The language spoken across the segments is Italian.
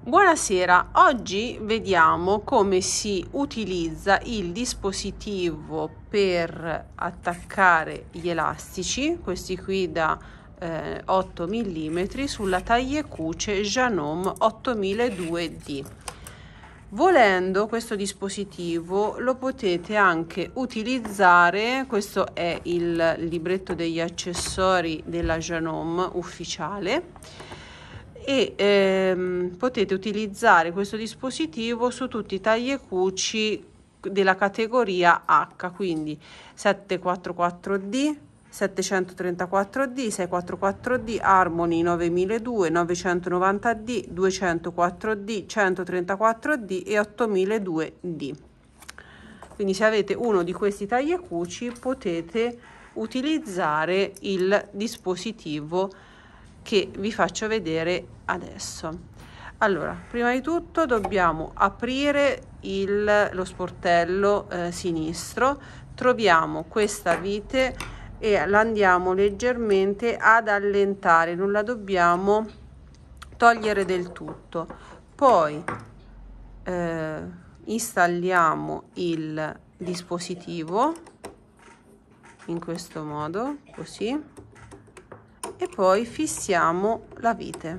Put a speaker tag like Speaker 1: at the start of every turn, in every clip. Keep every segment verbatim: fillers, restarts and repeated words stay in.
Speaker 1: Buonasera, oggi vediamo come si utilizza il dispositivo per attaccare gli elastici, questi qui da eh, otto millimetri, sulla tagliacuce Janome ottomila due D. Volendo, questo dispositivo lo potete anche utilizzare, questo è il libretto degli accessori della Janome ufficiale, e ehm, potete utilizzare questo dispositivo su tutti i tagliacuci della categoria H, quindi settecentoquarantaquattro D, settecentotrentaquattro D, seicentoquarantaquattro D, Harmony novemiladue, novecentonovanta D, duecentoquattro D, centotrentaquattro D e ottomila D. Quindi se avete uno di questi tagliacuci potete utilizzare il dispositivo che vi faccio vedere adesso. Allora, prima di tutto dobbiamo aprire il, lo sportello eh, sinistro, troviamo questa vite e la andiamo leggermente ad allentare, non la dobbiamo togliere del tutto. Poi eh, installiamo il dispositivo in questo modo, così, e poi fissiamo la vite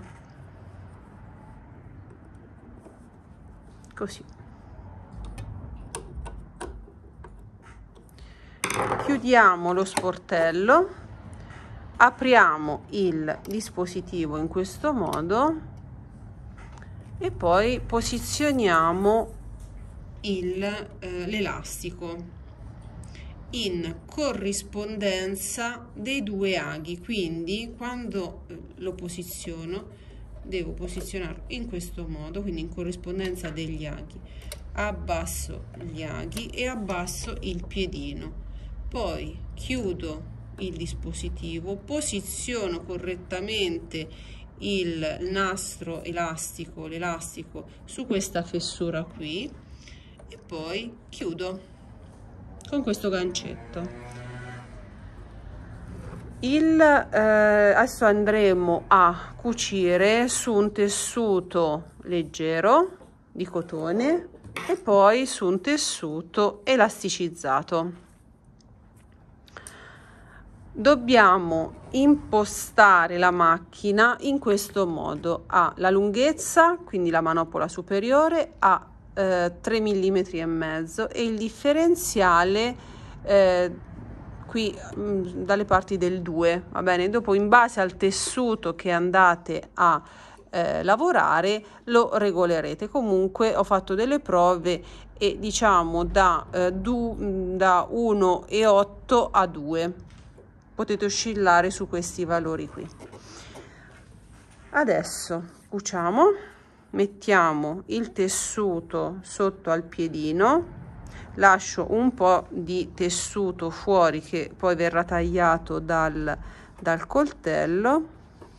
Speaker 1: così. Chiudiamo lo sportello, apriamo il dispositivo in questo modo e poi posizioniamo il eh, l'elastico in corrispondenza dei due aghi, quindi quando lo posiziono devo posizionarlo in questo modo, quindi in corrispondenza degli aghi, abbasso gli aghi e abbasso il piedino, poi chiudo il dispositivo, posiziono correttamente il nastro elastico, l'elastico su questa fessura qui e poi chiudo con questo gancetto. Il, eh, adesso andremo a cucire su un tessuto leggero di cotone e poi su un tessuto elasticizzato. Dobbiamo impostare la macchina in questo modo: ha la lunghezza, quindi la manopola superiore, ha Eh, tre millimetri e mezzo e il differenziale eh, qui mh, dalle parti del due, va bene. Dopo, in base al tessuto che andate a eh, lavorare, lo regolerete. Comunque ho fatto delle prove e diciamo da, eh, da uno virgola otto a due potete oscillare su questi valori qui. Adesso cuciamo. Mettiamo il tessuto sotto al piedino, lascio un po' di tessuto fuori che poi verrà tagliato dal, dal coltello,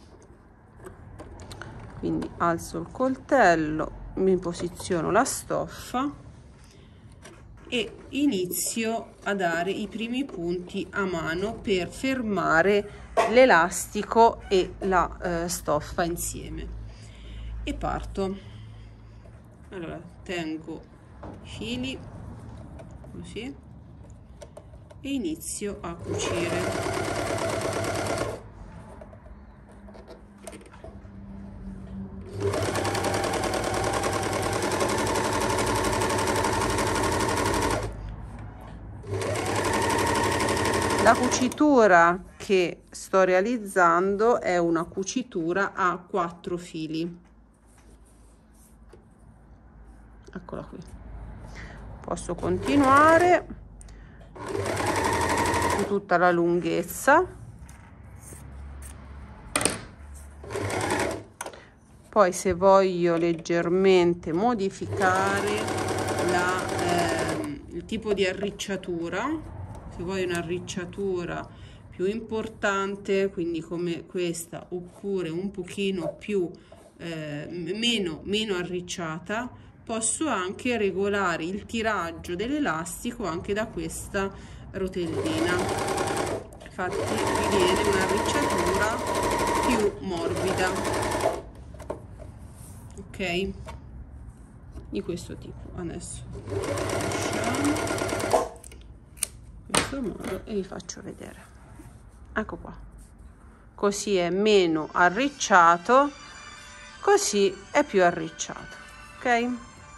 Speaker 1: quindi alzo il coltello, mi posiziono la stoffa e inizio a dare i primi punti a mano per fermare l'elastico e la eh, stoffa insieme. E parto. Allora tengo i fili così e inizio a cucire. La cucitura che sto realizzando è una cucitura a quattro fili. Eccola qui. Posso continuare su tutta la lunghezza, poi se voglio leggermente modificare la, eh, il tipo di arricciatura, se voglio un'arricciatura più importante, quindi come questa, oppure un pochino più eh, meno, meno arricciata, posso anche regolare il tiraggio dell'elastico anche da questa rotellina. Infatti mi viene un'arricciatura più morbida. Ok, ok, di questo tipo. Adesso lasciamo in questo modo e vi faccio vedere. Ecco qua, così è meno arricciato, così è più arricciato, ok.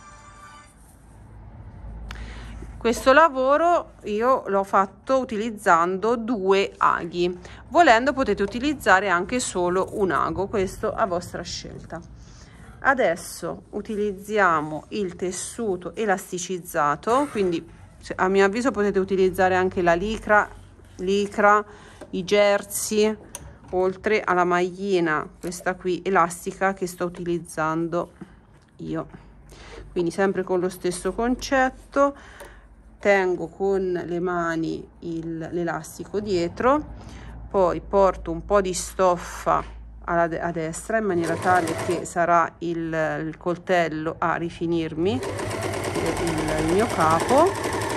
Speaker 1: Questo lavoro io l'ho fatto utilizzando due aghi, volendo potete utilizzare anche solo un ago, questo a vostra scelta. Adesso utilizziamo il tessuto elasticizzato, quindi a mio avviso potete utilizzare anche la licra, licra, i jersey, oltre alla maglina, questa qui elastica che sto utilizzando io. Quindi sempre con lo stesso concetto, tengo con le mani l'elastico dietro, poi porto un po' di stoffa alla de a destra in maniera tale che sarà il, il coltello a rifinirmi il, il mio capo.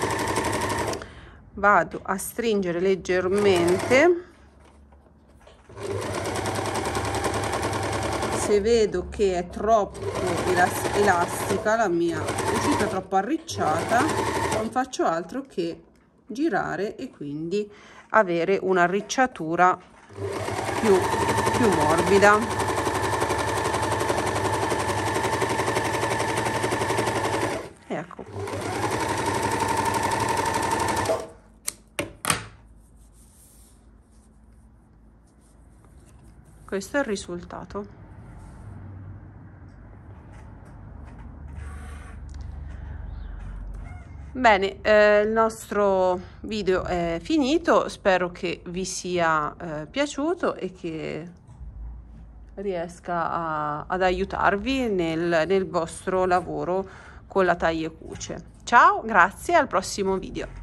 Speaker 1: Vado a stringere leggermente, se vedo che è troppo elastica la mia uscita, troppo arricciata, non faccio altro che girare e quindi avere un'arricciatura più, più morbida. Ecco qua. Questo è il risultato. Bene, eh, il nostro video è finito, spero che vi sia eh, piaciuto e che riesca a, ad aiutarvi nel, nel vostro lavoro con la taglia e cuce. Ciao, grazie, al prossimo video.